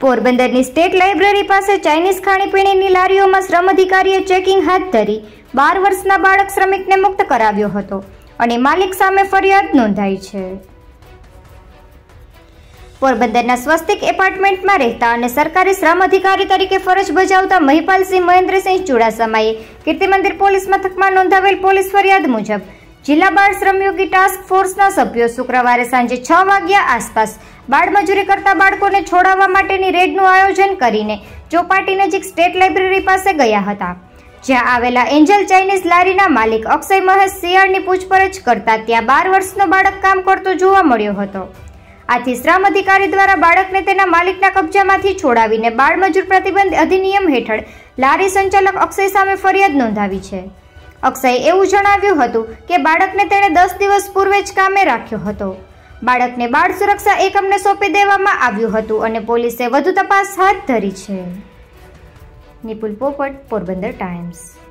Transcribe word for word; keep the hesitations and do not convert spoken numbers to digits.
પોરબંદરની state library પાસે Chinese ખાણીપીણીની લારીઓમાં શ્રમ અધિકારીએ ચેકિંગ હાથ ધરી બાર વર્ષના બાળક શ્રમિકને મુક્ત કરાવ્યો હતો અને માલિક સામે ફરિયાદ નોંધાઈ છે. પોરબંદરના સ્વસ્તિક એપાર્ટમેન્ટમાં રહેતા અને સરકારી શ્રમ અધિકારી તરીકે ફરજ બજાવતા મહિપાલસિંહ મહેન્દ્રસિંહ ચુડાસમાએ કીર્તિમંદિર પોલીસ મથકમાં નોંધાવેલ પોલીસ ફરિયાદ મુજબ જિલ્લા બાળ શ્રમયોગી ટાસ્ક ફોર્સના સભ્યો શુક્રવારે સાંજે છ વાગ્યા આસપાસ બાળમજૂરી કરતા બાળકોને છોડાવવા માટેની રેડનું આયોજન કરીને ચોપાટી નજીક સ્ટેટ લાઇબ્રેરી પાસે ગયા હતા, જ્યાં આવેલા એન્જલ ચાઇનીઝ લારીના માલિક અક્ષય મહેશ સિયાળની પૂછપરછ કરતા ત્યાં બાર વર્ષનો બાળક કામ કરતો જોવા મળ્યો હતો. આથી શ્રમ અધિકારી દ્વારા બાળકને તેના માલિકના કબજામાંથી છોડાવીને બાળમજૂર પ્રતિબંધ અધિનિયમ હેઠળ લારી સંચાલક અક્ષય સામે ફરિયાદ નોંધાવી છે. અક્ષયે એવું જણાવ્યું હતું કે બાળકને તેણે દસ દિવસ પૂર્વે જ કામે રાખ્યો હતો. બાળકને બાળ સુરક્ષા એકમને સોંપી દેવામાં આવ્યું હતું અને પોલીસે વધુ તપાસ હાથ ધરી છે. નિપુલ પોપટ, પોરબંદર ટાઈમ્સ.